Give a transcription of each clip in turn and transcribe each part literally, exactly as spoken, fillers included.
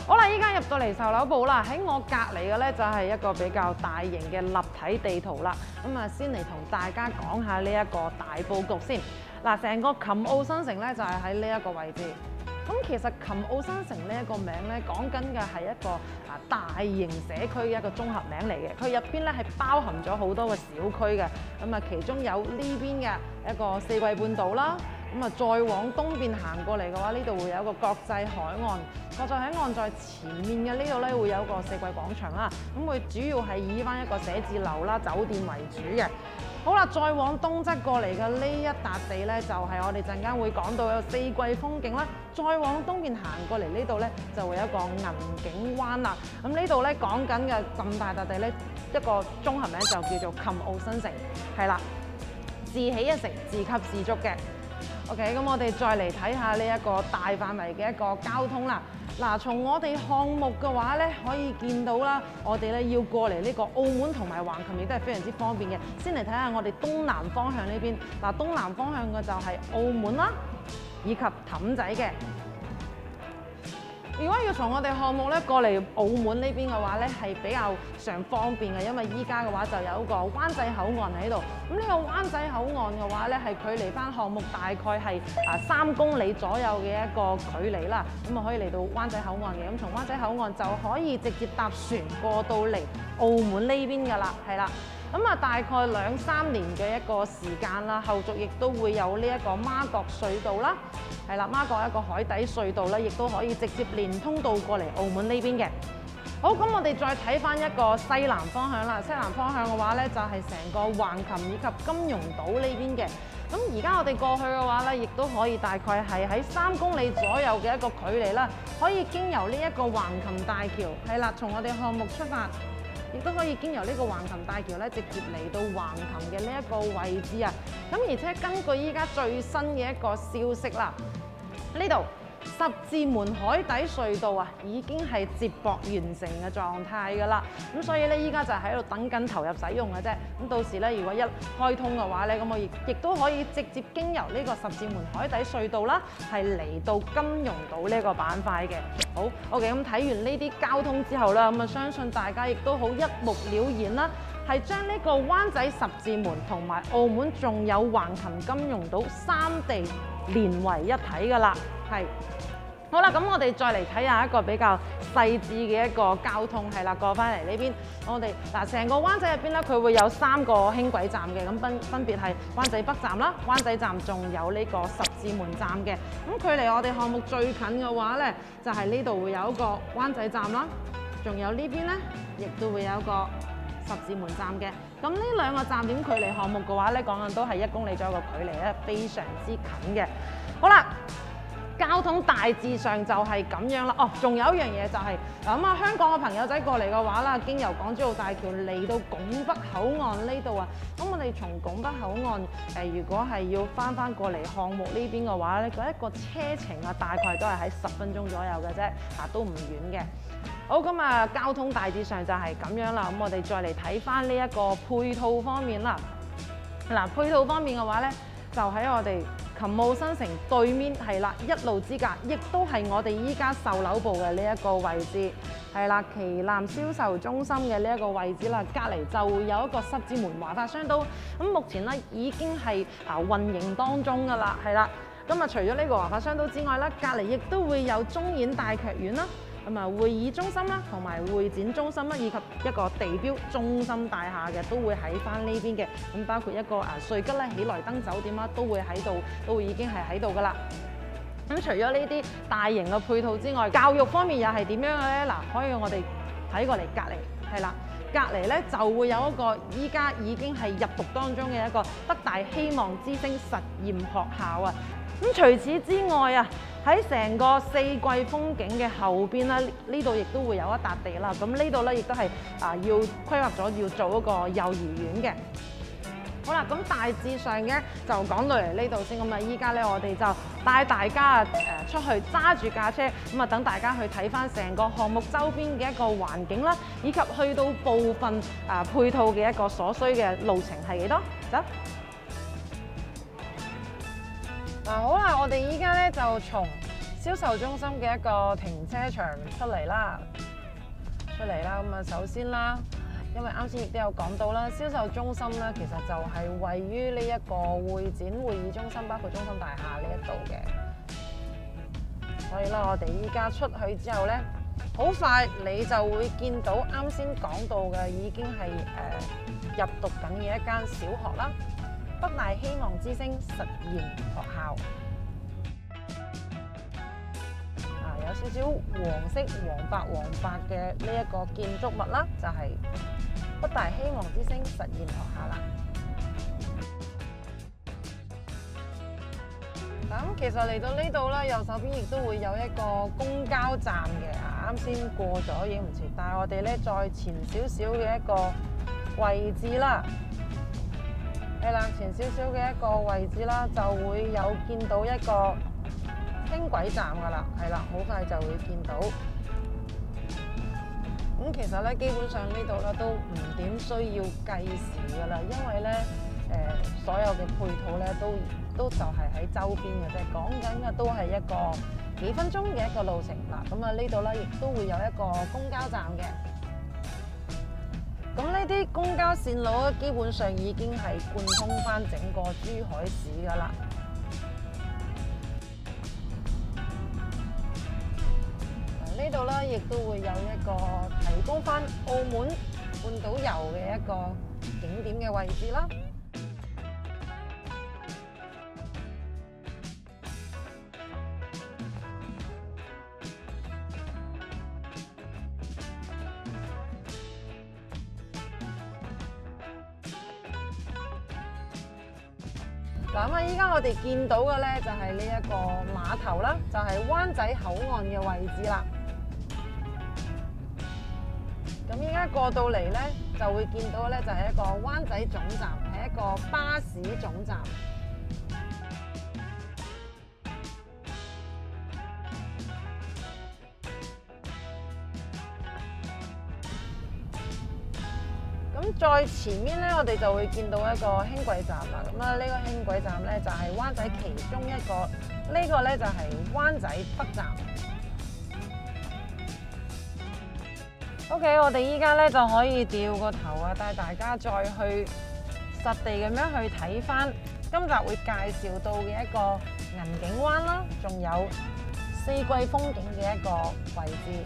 好啦，依家入到嚟售樓部啦，喺我隔離嘅咧就係一個比較大型嘅立體地圖啦。咁啊，先嚟同大家講下呢一個大佈局先。嗱，成個琴澳新城咧就係喺呢一個位置。咁其實琴澳新城呢一個名咧，講緊嘅係一個啊大型社區嘅一個綜合名嚟嘅。佢入邊咧係包含咗好多個小區嘅。咁啊，其中有呢邊嘅一個四季半島啦。咁啊，再往東邊行過嚟嘅話，呢度會有一個國際海岸。國際海岸在前面嘅呢度咧，會有一個四季廣場啦。咁佢主要係以翻一個寫字樓啦、酒店為主嘅。好啦，再往東側過嚟嘅呢一笪地咧，就係我哋陣間會講到有四季風景啦。再往東邊行過嚟呢度咧，就會有一個銀景灣啦。咁呢度咧講緊嘅咁大笪地咧，一個綜合名就叫做琴澳新城，係啦，自起一城，自給自足嘅。OK， 咁我哋再嚟睇下呢一個大範圍嘅一個交通啦。嗱，從我哋項目嘅話咧，可以見到啦，我哋咧要過嚟呢個澳門同埋橫琴亦都係非常之方便嘅。先嚟睇下我哋東南方向呢邊，嗱，東南方向嘅就係澳門啦，以及氹仔嘅。如果要從我哋項目咧過嚟澳門呢邊嘅話咧，係比較上方便嘅，因為依家嘅話就有個灣仔口岸喺度。咁呢個灣仔口岸嘅話咧，係距離翻項目大概係啊三公里左右嘅一個距離啦。咁啊可以嚟到灣仔口岸嘅，咁從灣仔口岸就可以直接搭船過到嚟澳門呢邊㗎啦，係啦。咁啊，大概兩三年嘅一個時間啦，後續亦都會有呢一個媽閣隧道啦，係啦，媽閣一個海底隧道咧，亦都可以直接連通到過嚟澳門呢邊嘅。好，咁我哋再睇翻一個西南方向啦，西南方向嘅話咧，就係成個橫琴以及金融島呢邊嘅。咁而家我哋過去嘅話咧，亦都可以大概係喺三公里左右嘅一個距離啦，可以經由呢一個橫琴大橋，係啦，從我哋項目出發。亦都可以經由呢個橫琴大橋咧，直接嚟到橫琴嘅呢一個位置啊！咁而且根據依家最新嘅一個消息啦，呢度十字門海底隧道啊，已經係接駁完成嘅狀態㗎啦。咁所以咧，依家就喺度等緊投入使用嘅啫。咁到時咧，如果一開通嘅話咧，咁我亦亦都可以直接經由呢個十字門海底隧道啦，係嚟到金融島呢個板塊嘅。好 ，OK， 咁睇完呢啲交通之後啦，咁啊相信大家亦都好一目了然啦，係將呢個灣仔十字門同埋澳門仲有橫琴金融島三地連為一體㗎啦，係。好啦，咁我哋再嚟睇下一個比較細緻嘅一個交通，係啦，過翻嚟呢邊，我哋嗱成個灣仔入邊咧，佢會有三個輕軌站嘅，咁分分別係灣仔北站啦、灣仔站，仲有呢個十字門站嘅。咁距離我哋項目最近嘅話咧，就係呢度會有一個灣仔站啦，仲有呢邊咧，亦都會有一個十字門站嘅。咁呢兩個站點距離項目嘅話咧，講緊都係一公里左右嘅距離咧，非常之近嘅。好啦。交通大致上就係咁樣啦。哦，仲有一樣嘢就係咁啊，香港嘅朋友仔過嚟嘅話啦，經由港珠澳大橋嚟到拱北口岸呢度啊。咁我哋從拱北口岸誒、呃，如果係要翻翻過嚟項目呢邊嘅話咧，嗰一個車程啊，大概都係喺十分鐘左右嘅啫，啊都唔遠嘅。好，咁啊，交通大致上就係咁樣啦。咁我哋再嚟睇翻呢一個配套方面啦。嗱，配套方面嘅話咧，就喺我哋琴澳新城對面係啦，一路之隔，亦都係我哋依家售樓部嘅呢一個位置，係啦，旗艦銷售中心嘅呢一個位置啦。隔離就會有一個十字門華發商都，咁目前咧已經係啊運營當中㗎啦，係啦。咁啊，除咗呢個華發商都之外啦，隔離亦都會有中演大劇院啦。咁啊，會議中心啦，同埋會展中心啦，以及一個地標中心大廈嘅，都會喺翻呢邊嘅。咁包括一個啊瑞吉咧喜來登酒店啦，都會喺度，都會已經係喺度噶啦。咁除咗呢啲大型嘅配套之外，教育方面又係點樣嘅咧？嗱，可以我哋睇過嚟隔離，係啦，隔離咧就會有一個依家已經係入讀當中嘅一個北大希望之星實驗學校啊。咁除此之外啊，喺成個四季風景嘅後邊啦，呢度亦都會有一笪地啦。咁呢度咧亦都係啊要規劃咗要做一個幼兒園嘅。好啦，咁大致上嘅就講到嚟呢度先。咁啊，依家咧我哋就帶大家誒出去揸住架車，咁啊等大家去睇翻成個項目周邊嘅一個環境啦，以及去到部分啊配套嘅一個所需嘅路程係幾多？走！嗱好啦，我哋依家咧就從銷售中心嘅一個停車場出嚟啦，出嚟啦。咁啊，首先啦，因為啱先亦都有講到啦，銷售中心咧其實就係位於呢一個會展會議中心，包括中心大廈呢一度嘅。所以啦，我哋依家出去之後咧，好快你就會見到啱先講到嘅已經係誒、呃、入讀緊嘅一間小學啦，北大希望之星實驗學校。啊，有少少黃色、黃白、黃白嘅呢一個建築物啦，就係、是、北大希望之星實驗學校啦。咁其實嚟到呢度啦，右手邊亦都會有一個公交站嘅，啱先過咗影唔切，但係我哋咧再前少少嘅一個位置啦，係啦，前少少嘅一個位置啦，就會有見到一個輕軌站噶啦，係啦，好快就會見到。咁其實咧，基本上呢度咧都唔點需要計時噶啦，因為咧誒、呃、所有嘅配套咧都。都就係喺周邊嘅啫，講緊嘅都係一個幾分鐘嘅一個路程嗱。咁啊呢度咧亦都會有一個公交站嘅。咁呢啲公交線路咧，基本上已經係貫通翻整個珠海市噶啦。呢度咧亦都會有一個提供翻澳門半島遊嘅一個景點嘅位置啦。嗱咁啊！依家我哋見到嘅咧就係呢一個碼頭啦，就係灣仔口岸嘅位置啦。咁依家過到嚟咧，就會見到咧就係一個灣仔總站，係一個巴士總站。咁再前面咧，我哋就會見到一個輕軌站啦。咁啊，呢個輕軌站咧就係灣仔其中一個，呢個咧就係灣仔北站。OK， 我哋依家咧就可以掉個頭啊，帶大家再去實地咁樣去睇翻今集會介紹到嘅一個銀景灣啦，仲有四季風景嘅一個位置。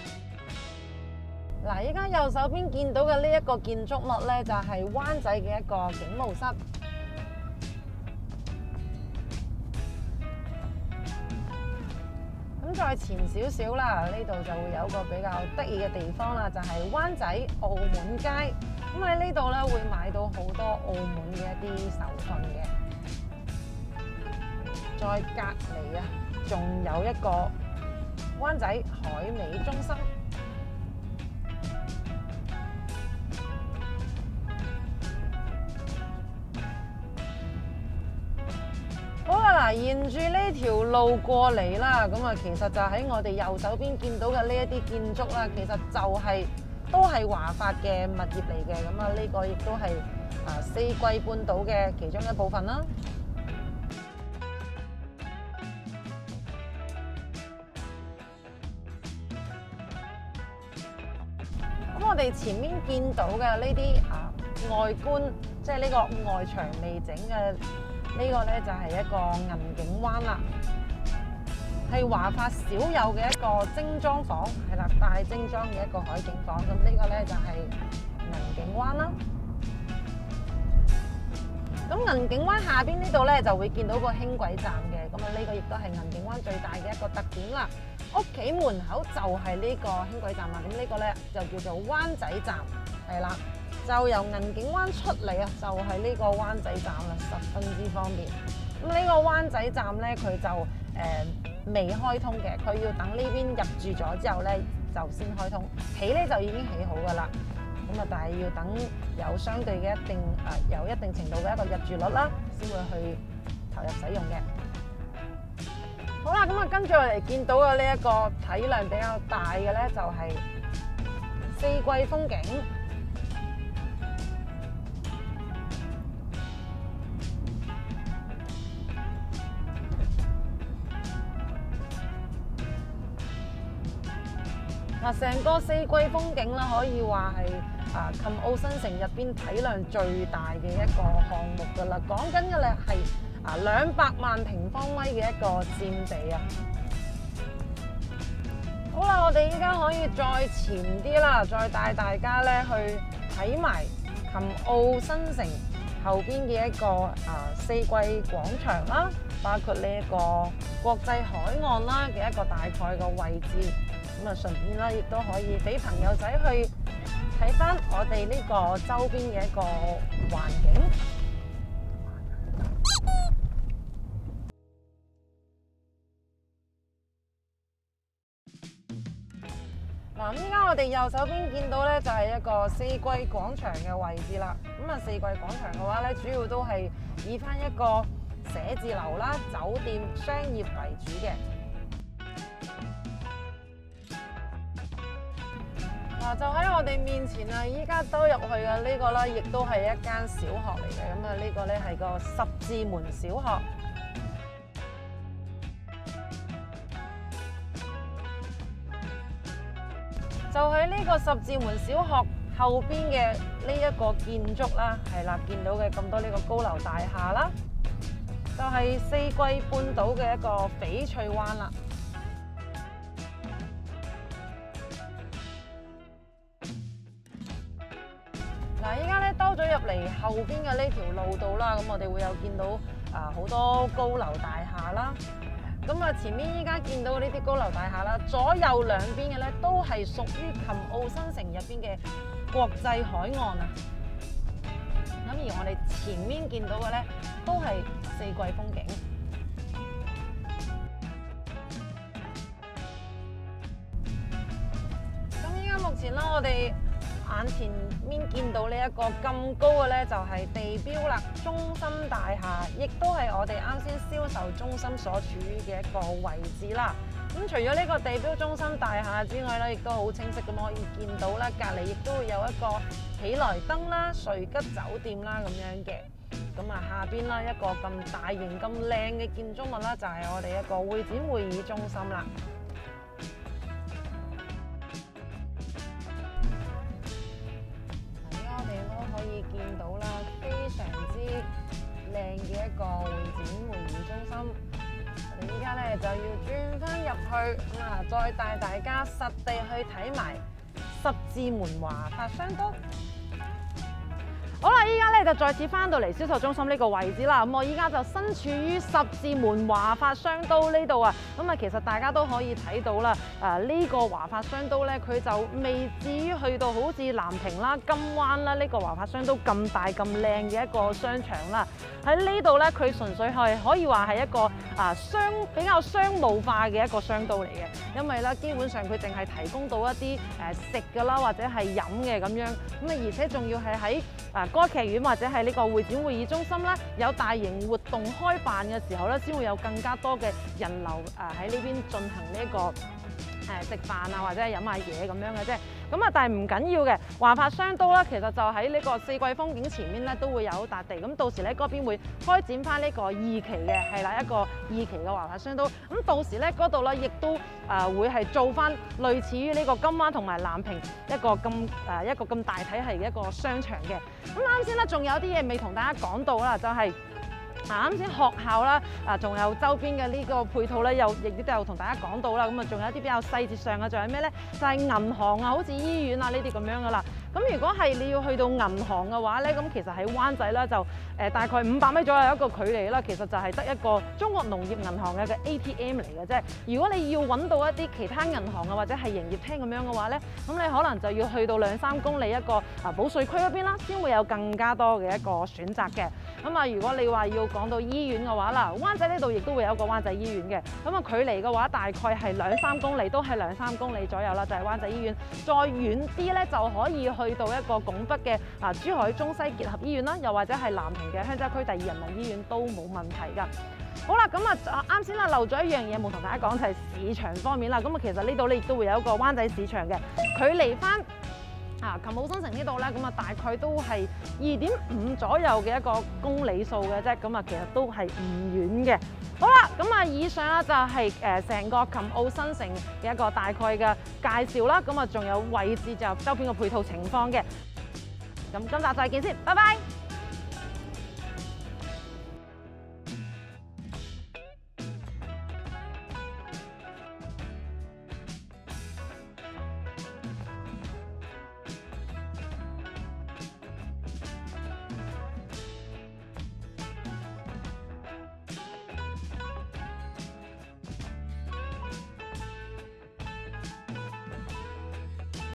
嗱，依家右手邊見到嘅呢一個建築物咧，就係灣仔嘅一個警務室。咁再前少少啦，呢度就會有個比較得意嘅地方啦，就係灣仔澳門街。咁喺呢度咧會買到好多澳門嘅一啲手信嘅。再隔離啊，仲有一個灣仔海味中心。好啦，嗱，沿住呢條路過嚟啦，咁啊，其實就喺我哋右手邊見到嘅呢一啲建築啦，其實就係、是、都係華發嘅物業嚟嘅，咁啊，呢個亦都係啊四季半島嘅其中一部分啦。咁我哋前面見到嘅呢啲啊外觀，即係呢個外牆未整嘅。呢個咧就係一個銀景灣啦，係華發少有嘅一個精裝房，係啦，大精裝嘅一個海景房。咁呢個咧就係銀景灣啦。咁銀景灣下邊呢度咧就會見到個輕軌站嘅，咁啊呢個亦都係銀景灣最大嘅一個特點啦。屋企門口就係呢個輕軌站啦，咁呢個咧就叫做灣仔站，係啦。就由銀景灣出嚟啊，就係、是、呢個灣仔站啦，十分之方便。咁呢個灣仔站咧，佢就誒、呃、未開通嘅，佢要等呢邊入住咗之後咧，就先開通。起咧就已經起好噶啦，咁啊，但係要等有相對嘅一定誒、呃、有一定程度嘅一個入住率啦，先會去投入使用嘅。好啦，咁啊，跟住我哋見到嘅呢一個體量比較大嘅咧，就係、是、四季風景。 嗱，成個四季風景啦，可以話係啊琴澳新城入邊體量最大嘅一個項目㗎啦。講緊嘅咧係啊兩百萬平方米嘅一個佔地啊！好啦，我哋依家可以再前啲啦，再帶大家咧去睇埋琴澳新城後邊嘅一個啊四季廣場啦，包括呢一個國際海岸啦嘅一個大概嘅位置。咁啊，順便啦，亦都可以俾朋友仔去睇翻我哋呢個周邊嘅一個環境。嗱，依家我哋右手邊見到咧，就係一個四季廣場嘅位置啦。咁啊，四季廣場嘅話咧，主要都係以翻一個寫字樓啦、酒店、商業為主嘅。嗱，就喺我哋面前啊！依家兜入去嘅呢個咧，亦都係一間小學嚟嘅。咁啊，呢個咧係個十字門小學。就喺呢個十字門小學後邊嘅呢一個建築啦，係啦，見到嘅咁多呢個高樓大廈啦，就係四季半島嘅一個翡翠灣啦。嗱，依家咧兜咗入嚟後邊嘅呢條路道啦，咁我哋會有見到啊好多高樓大廈啦。咁啊，前面依家見到呢啲高樓大廈啦，左右兩邊嘅咧都係屬於琴澳新城入邊嘅國際海岸啊。咁而我哋前面見到嘅咧都係四季風景。咁依家目前啦，我哋眼前面見到呢一個咁高嘅咧，就係地標啦，中心大廈，亦都係我哋啱先銷售中心所處於嘅一個位置啦。咁除咗呢個地標中心大廈之外咧，亦都好清晰咁可以見到啦，隔離亦都會有一個喜來登啦、瑞吉酒店啦咁樣嘅。咁啊，下邊啦一個咁大型、咁靚嘅建築物啦，就係我哋一個會展會議中心啦。見到啦，非常之靚嘅一個會展會議中心。我哋依家咧就要轉翻入去，咁啊，再帶大家實地去睇埋十字門華發商都。好啦，依家咧就再次翻到嚟銷售中心呢個位置啦。咁我依家就身處於十字門華發商都呢度啊。咁啊，其實大家都可以睇到啦。誒，呢個華發商都咧，佢就未至於去到好似南屏啦、金灣啦呢個華發商都咁大咁靚嘅一個商場啦。喺呢度咧，佢純粹係可以話係一個啊商比較商務化嘅一個商都嚟嘅。因為咧，基本上佢淨係提供到一啲誒食㗎啦，或者係飲嘅咁樣。咁啊，而且仲要係喺啊歌劇院或者係呢個會展會議中心啦，有大型活動開辦嘅時候咧，先會有更加多嘅人流誒喺呢邊進行呢、這、一個誒、呃、食飯啊，或者係飲下嘢咁樣嘅啫。咁啊，但係唔緊要嘅，華發商都啦，其實就喺呢個四季風景前面咧，都會有笪地。咁到時咧嗰邊會開展翻呢個二期嘅，係啦，一個二期嘅華發商都。咁到時咧嗰度咧，亦都誒、呃、會係做翻類似於呢個金灣同埋南屏一個咁誒、呃、一個咁大體系嘅一個商場嘅。咁啱先咧，仲有啲嘢未同大家講到啦，就係、是。嗱，啱先學校啦，啊，仲有周邊嘅呢個配套咧，又亦都有同大家講到啦。咁啊，仲有一啲比較細節上嘅，仲有咩咧？就係銀行啊，好似醫院啊呢啲咁樣噶啦。咁如果係你要去到銀行嘅話咧，咁其實喺灣仔啦，就誒大概五百米左右一個距離啦。其實就係得一個中國農業銀行嘅嘅 A T M 嚟嘅啫。如果你要揾到一啲其他銀行啊，或者係營業廳咁樣嘅話咧，咁你可能就要去到兩三公里一個啊保稅區嗰邊啦，先會有更加多嘅一個選擇嘅。咁啊，如果你話要講到醫院嘅話啦，灣仔呢度亦都會有一個灣仔醫院嘅。咁啊，距離嘅話大概係兩三公里，都係兩三公里左右啦，就係灣仔醫院。再遠啲咧，就可以去到一個拱北嘅啊珠海中西結合醫院啦，又或者係南屏嘅香洲區第二人民醫院都冇問題㗎。好啦，咁啊啱先啦，漏咗一樣嘢冇同大家講，就係市場方面啦。咁啊，其實呢度咧亦都會有一個灣仔市場嘅，距離翻啊琴澳新城呢度咧，咁啊大概都係二點五左右嘅一個公里數嘅啫。咁啊，其實都係唔遠嘅。 好啦，咁啊，以上啦就係誒成個琴澳新城嘅一個大概嘅介紹啦。咁啊，仲有位置就周邊嘅配套情況嘅。咁今集再見先，拜拜。